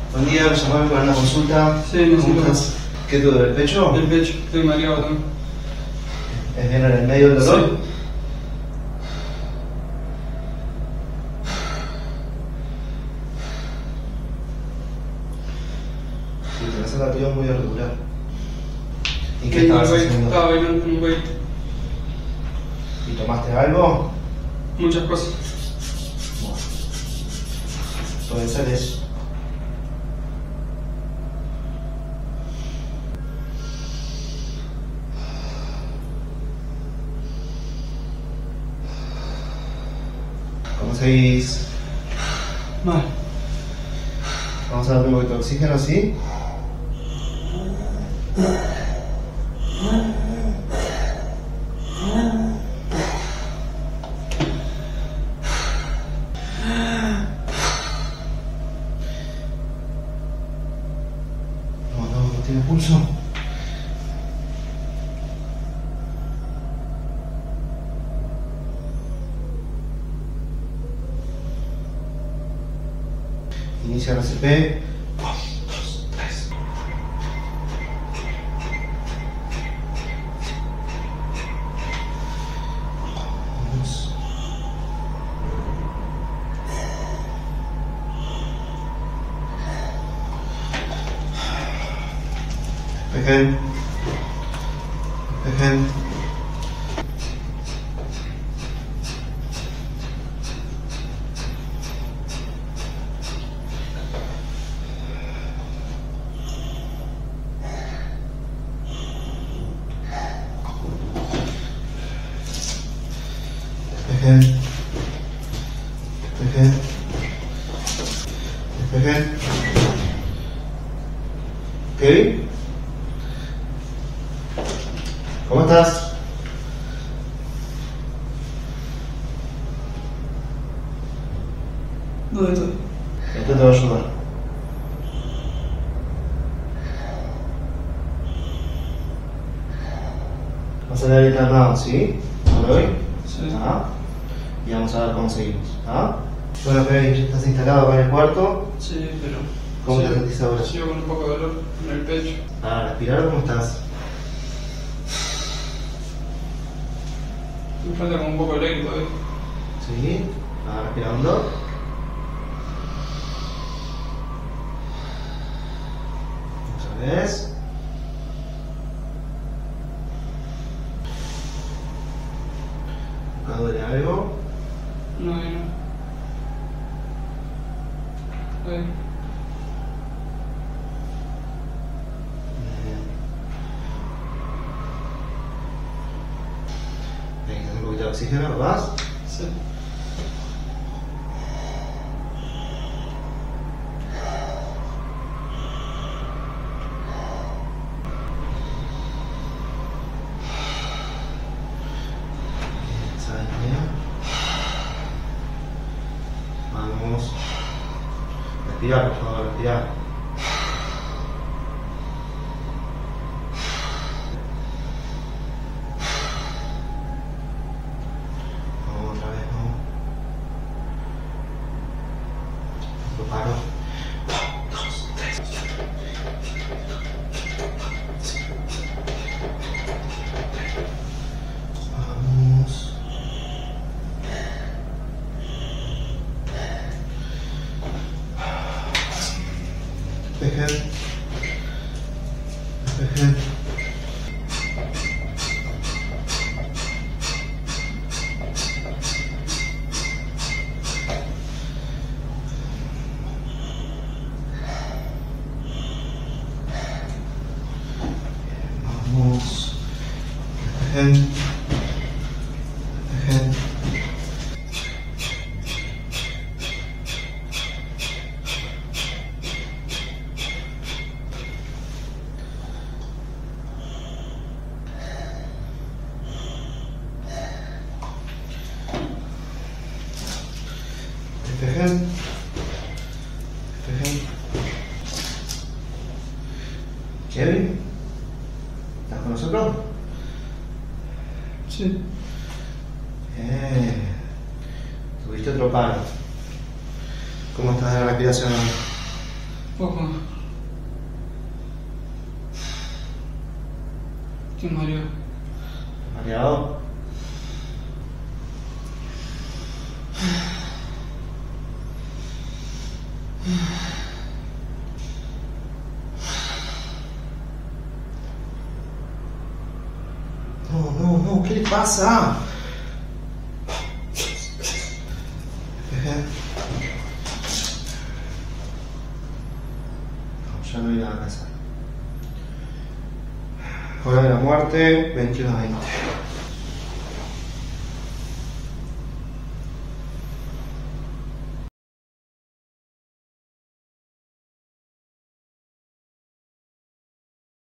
Buen día, me llamaron para una consulta. Sí, necesito. ¿Cómo estás? ¿Qué te duele el pecho? El pecho, estoy mareado también. ¿Es bien en el medio del dolor? Sí. Sí, tenés el latido muy irregular. ¿Y qué estabas haciendo? Estaba bailando en un baile. ¿Y tomaste algo? Muchas cosas. Bueno, puede ser eso. ¿Cómo seguís? Mal. Vamos a darle un poquito de oxígeno, ¿sí? No tiene pulso. Inicia la CP. 1, 2, 3. Vamos. Despejen. Despejen. Despejen. Despejen. Despejen. ¿Kevin? ¿Cómo estás? ¿Dónde estoy? Esto te va a ayudar. Vas a leer el calmado, ¿sí? ¿Por hoy? Sí. Y vamos a ver cómo seguimos. Bueno, Kevin, ¿estás instalado acá en el cuarto? Sí, pero... ¿Cómo te sentís ahora? Sigo con un poco de dolor en el pecho. Respirar, ¿cómo estás? Me falta como un poco de aire todavía. Sí. Respirando. Otra vez. ¿Acá duele algo? No, no. Ahí. Necesitas un poquito de oxígeno, ¿vas? Sí. ¿Sabes bien? Vamos. Respira, por favor, respira. Otra vez, ¿no? Lo paro. 1, 2, 3. Vamos. Despejen. Despejen. Vamos. Despejen. Despejen. Despejen. Despejen. Kevin, ¿estás con nosotros? Sí. Tuviste otro paro. ¿Cómo estás de la respiración? Ojo. Estoy mareado. ¿Mareado? No, ¿qué le pasa? No, ya no hay nada que hacer. Hora de la muerte, 21:20.